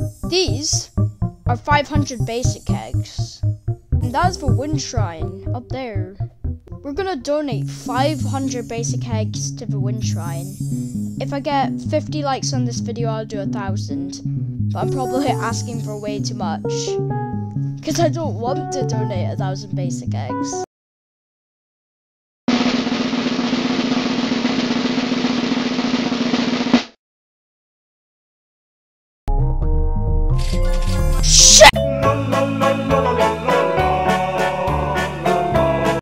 These are 500 basic eggs. And that is the wind shrine up there. We're gonna donate 500 basic eggs to the wind shrine. If I get 50 likes on this video, I'll do 1,000. But I'm probably asking for way too much, because I don't want to donate 1,000 basic eggs.